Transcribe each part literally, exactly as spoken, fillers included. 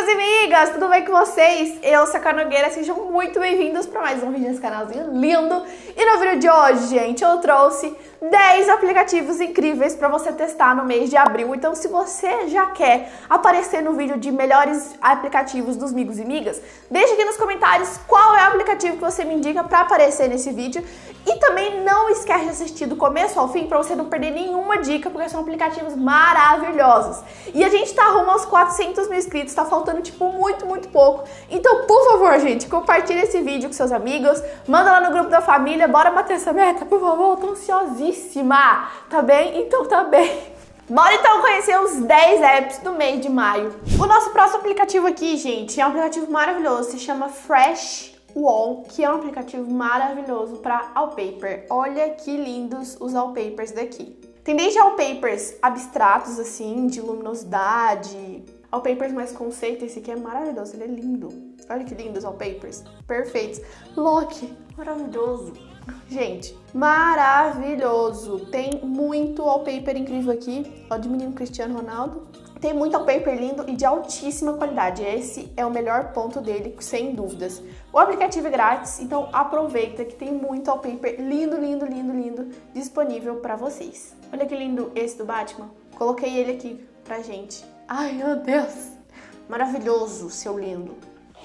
amigos e amigas, tudo bem com vocês? Eu sou a Ká Nogueira, sejam muito bem-vindos para mais um vídeo nesse canalzinho lindo. E no vídeo de hoje, gente, eu trouxe dez aplicativos incríveis para você testar no mês de abril. Então, se você já quer aparecer no vídeo de melhores aplicativos dos amigos e amigas, deixa aqui nos comentários qual é o aplicativo que você me indica para aparecer nesse vídeo. E também não esquece de assistir do começo ao fim para você não perder nenhuma dica, porque são aplicativos maravilhosos. E a gente tá rumo aos quatrocentos mil inscritos, tá faltando tipo muito, muito pouco. Então, por favor, gente, compartilha esse vídeo com seus amigos, manda lá no grupo da família, bora bater essa meta, por favor, eu tô ansiosíssima, tá bem? Então tá bem. Bora então conhecer os dez apps do mês de maio. O nosso próximo aplicativo aqui, gente, é um aplicativo maravilhoso, se chama Fresh Wall, que é um aplicativo maravilhoso para wallpaper. Olha que lindos os wallpapers daqui. Tem desde wallpapers abstratos, assim, de luminosidade, wallpapers mais conceito. Esse aqui é maravilhoso, ele é lindo. Olha que lindos wallpapers, perfeitos. Loki, maravilhoso. Gente, maravilhoso. Tem muito wallpaper incrível aqui, ó, de menino Cristiano Ronaldo. Tem muito wallpaper lindo e de altíssima qualidade. Esse é o melhor ponto dele, sem dúvidas. O aplicativo é grátis, então aproveita que tem muito wallpaper lindo, lindo, lindo, lindo disponível para vocês. Olha que lindo esse do Batman. Coloquei ele aqui pra gente. Ai, meu Deus. Maravilhoso, seu lindo.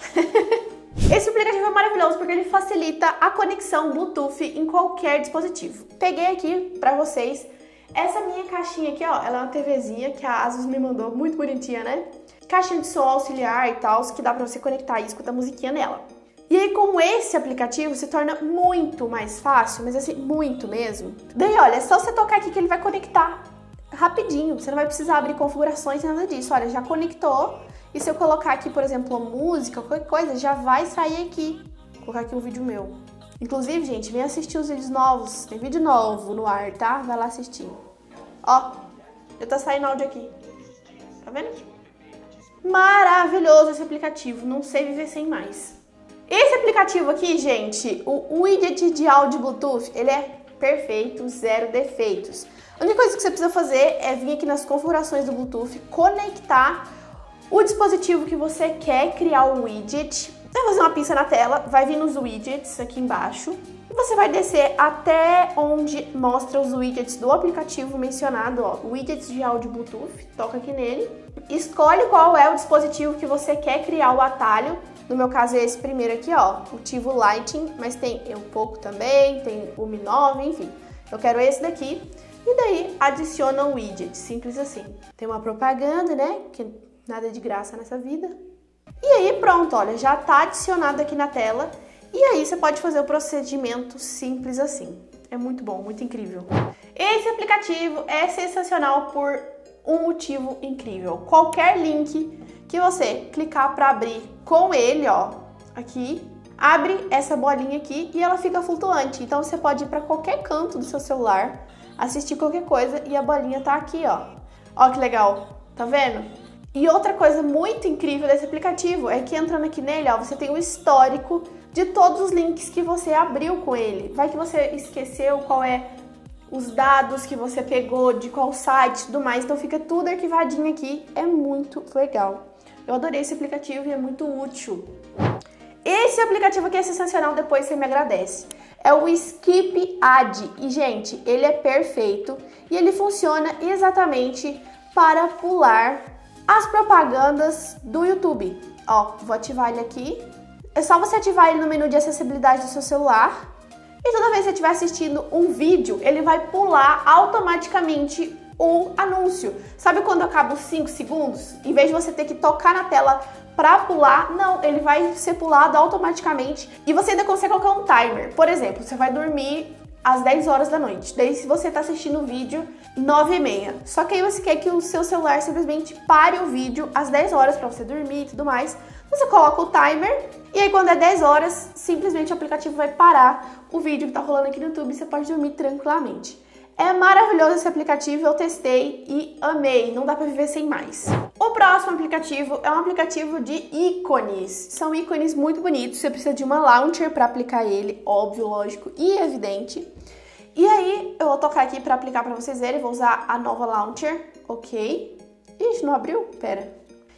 Esse aplicativo é maravilhoso porque ele facilita a conexão Bluetooth em qualquer dispositivo. Peguei aqui pra vocês essa minha caixinha aqui, ó, ela é uma TVzinha que a Asus me mandou, muito bonitinha, né? Caixinha de som auxiliar e tal, que dá pra você conectar e escutar musiquinha nela. E aí, com esse aplicativo, se torna muito mais fácil, mas assim, muito mesmo. Daí, olha, é só você tocar aqui que ele vai conectar rapidinho, você não vai precisar abrir configurações, nada disso. Olha, já conectou, e se eu colocar aqui, por exemplo, música, qualquer coisa, já vai sair aqui. Vou colocar aqui um vídeo meu. Inclusive, gente, vem assistir os vídeos novos. Tem vídeo novo no ar, tá? Vai lá assistir. Ó, já tá saindo áudio aqui. Tá vendo? Maravilhoso esse aplicativo. Não sei viver sem mais. Esse aplicativo aqui, gente, o widget de áudio Bluetooth, ele é perfeito, zero defeitos. A única coisa que você precisa fazer é vir aqui nas configurações do Bluetooth, conectar o dispositivo que você quer criar o widget. Vai fazer uma pinça na tela, vai vir nos widgets aqui embaixo e você vai descer até onde mostra os widgets do aplicativo mencionado, ó, widgets de áudio Bluetooth, toca aqui nele, escolhe qual é o dispositivo que você quer criar o atalho. No meu caso é esse primeiro aqui, ó, o Tivo Lighting, mas tem um pouco também, tem o Mi nove, enfim, eu quero esse daqui. E daí adiciona o widget, simples assim. Tem uma propaganda, né, que nada de graça nessa vida. E aí pronto, olha, já tá adicionado aqui na tela. E aí você pode fazer o procedimento simples assim. É muito bom, muito incrível. Esse aplicativo é sensacional por um motivo incrível. Qualquer link que você clicar para abrir com ele, ó, aqui, abre essa bolinha aqui e ela fica flutuante. Então você pode ir para qualquer canto do seu celular, assistir qualquer coisa e a bolinha tá aqui, ó. Ó que legal, tá vendo? E outra coisa muito incrível desse aplicativo é que entrando aqui nele, ó, você tem o histórico de todos os links que você abriu com ele. Vai que você esqueceu qual é os dados que você pegou, de qual site e tudo mais, então fica tudo arquivadinho aqui, é muito legal. Eu adorei esse aplicativo e é muito útil. Esse aplicativo aqui é sensacional, depois você me agradece. É o Skip Ad e, gente, ele é perfeito e ele funciona exatamente para pular as propagandas do YouTube. Ó, vou ativar ele aqui. É só você ativar ele no menu de acessibilidade do seu celular. E toda vez que você estiver assistindo um vídeo, ele vai pular automaticamente o anúncio. Sabe quando acaba os cinco segundos? Em vez de você ter que tocar na tela para pular, não, ele vai ser pulado automaticamente. E você ainda consegue colocar um timer. Por exemplo, você vai dormir às dez horas da noite. Daí, se você tá assistindo o vídeo, nove e meia. Só que aí você quer que o seu celular simplesmente pare o vídeo às dez horas para você dormir e tudo mais. Você coloca o timer e aí quando é dez horas, simplesmente o aplicativo vai parar o vídeo que tá rolando aqui no YouTube e você pode dormir tranquilamente. É maravilhoso esse aplicativo, eu testei e amei, não dá pra viver sem mais. O próximo aplicativo é um aplicativo de ícones. São ícones muito bonitos, você precisa de uma launcher para aplicar ele, óbvio, lógico e evidente. E aí, eu vou tocar aqui para aplicar para vocês verem, vou usar a nova launcher, ok. Ixi, não abriu? Pera.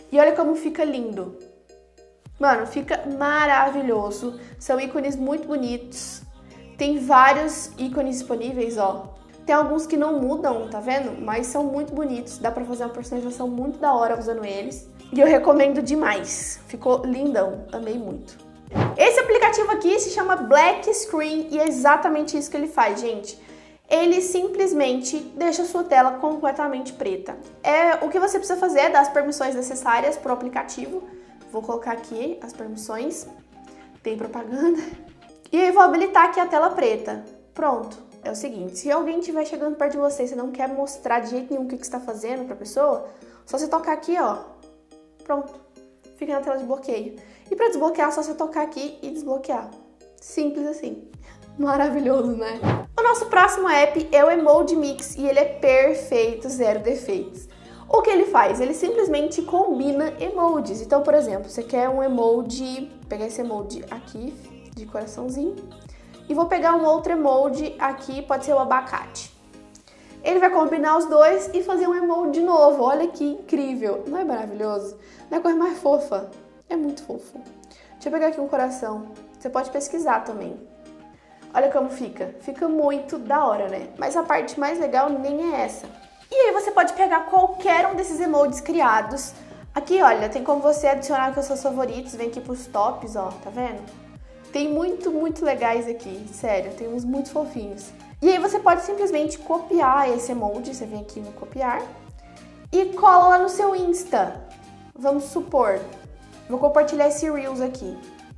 E olha como fica lindo. Mano, fica maravilhoso. São ícones muito bonitos. Tem vários ícones disponíveis, ó. Tem alguns que não mudam, tá vendo? Mas são muito bonitos. Dá pra fazer uma personalização muito da hora usando eles. E eu recomendo demais. Ficou lindão. Amei muito. Esse aplicativo aqui se chama Black Screen e é exatamente isso que ele faz, gente. Ele simplesmente deixa a sua tela completamente preta. É, o que você precisa fazer é dar as permissões necessárias pro aplicativo. Vou colocar aqui as permissões. Tem propaganda. E aí vou habilitar aqui a tela preta. Pronto. É o seguinte, se alguém estiver chegando perto de você e você não quer mostrar de jeito nenhum o que você está fazendo pra pessoa, só você tocar aqui, ó. Pronto. Fica na tela de bloqueio. E pra desbloquear, é só você tocar aqui e desbloquear. Simples assim. Maravilhoso, né? O nosso próximo app é o Emoji Mix e ele é perfeito, zero defeitos. O que ele faz? Ele simplesmente combina emojis. Então, por exemplo, você quer um emoji, vou pegar esse emoji aqui, de coraçãozinho, e vou pegar um outro emoji aqui, pode ser o abacate. Ele vai combinar os dois e fazer um emoji novo. Olha que incrível. Não é maravilhoso? Não é a coisa mais fofa? É muito fofo. Deixa eu pegar aqui um coração. Você pode pesquisar também. Olha como fica. Fica muito da hora, né? Mas a parte mais legal nem é essa. E aí você pode pegar qualquer um desses emojis criados. Aqui, olha, tem como você adicionar com os seus favoritos. Vem aqui pros tops, ó. Tá vendo? Tem muito, muito legais aqui, sério, tem uns muito fofinhos. E aí você pode simplesmente copiar esse emoji, você vem aqui no copiar, e cola lá no seu Insta. Vamos supor, vou compartilhar esse Reels aqui.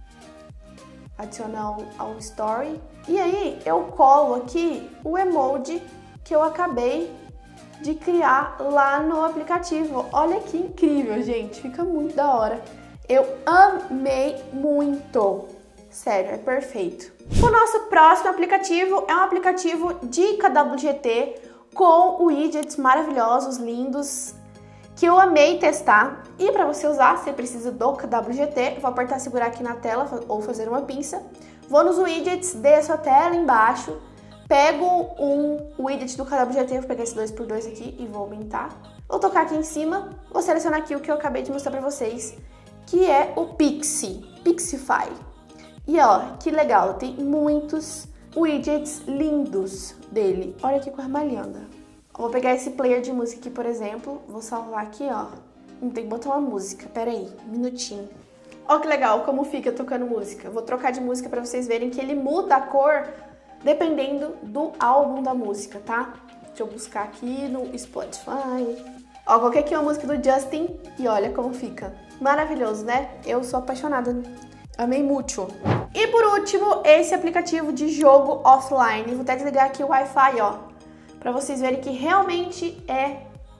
Adicionar ao Story. E aí eu colo aqui o emoji que eu acabei de criar lá no aplicativo. Olha que incrível, gente, fica muito da hora. Eu amei muito. Sério, é perfeito. O nosso próximo aplicativo é um aplicativo de K W G T com widgets maravilhosos, lindos, que eu amei testar. E para você usar, você precisa do K W G T. Vou apertar, segurar aqui na tela ou fazer uma pinça. Vou nos widgets, desço até lá embaixo, pego um widget do K W G T, vou pegar esse dois por dois aqui e vou aumentar. Vou tocar aqui em cima, vou selecionar aqui o que eu acabei de mostrar para vocês, que é o Pixie, Pixify. E ó, que legal, tem muitos widgets lindos dele. Olha que coisa mais linda. Vou pegar esse player de música aqui, por exemplo. Vou salvar aqui, ó. Não tem que botar uma música, pera aí, um minutinho. Ó que legal como fica tocando música. Vou trocar de música pra vocês verem que ele muda a cor dependendo do álbum da música, tá? Deixa eu buscar aqui no Spotify. Ó, coloquei aqui uma música do Justin e olha como fica. Maravilhoso, né? Eu sou apaixonada, né? Amei muito. E por último, esse aplicativo de jogo offline. Vou até desligar aqui o Wi-Fi, ó, pra vocês verem que realmente é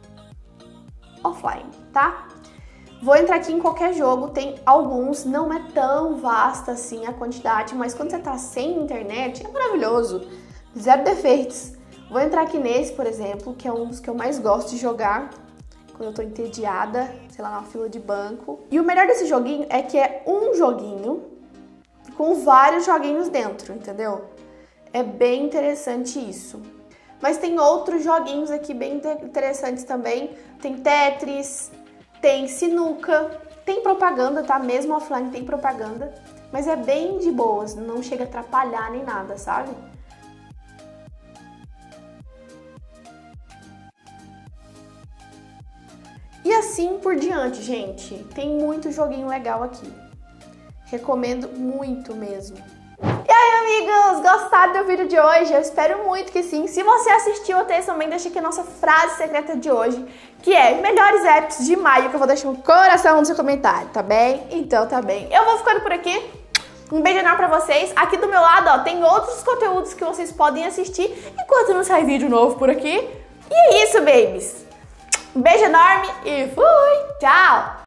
offline, tá? Vou entrar aqui em qualquer jogo, tem alguns, não é tão vasta assim a quantidade, mas quando você tá sem internet, é maravilhoso. Zero defeitos. Vou entrar aqui nesse, por exemplo, que é um dos que eu mais gosto de jogar quando eu tô entediada, sei lá, na fila de banco. E o melhor desse joguinho é que é um joguinho com vários joguinhos dentro, entendeu? É bem interessante isso. Mas tem outros joguinhos aqui bem interessantes também. Tem Tetris, tem sinuca, tem propaganda, tá? Mesmo offline tem propaganda. Mas é bem de boas, não chega a atrapalhar nem nada, sabe? E assim por diante, gente. Tem muito joguinho legal aqui. Recomendo muito mesmo. E aí, amigos, gostaram do vídeo de hoje? Eu espero muito que sim. Se você assistiu até esse momento, deixa aqui a nossa frase secreta de hoje, que é melhores apps de maio, que eu vou deixar um coração no seu comentário, tá bem? Então tá bem. Eu vou ficando por aqui. Um beijo enorme pra vocês. Aqui do meu lado, ó, tem outros conteúdos que vocês podem assistir enquanto não sai vídeo novo por aqui. E é isso, babies. Um beijo enorme e fui! Tchau!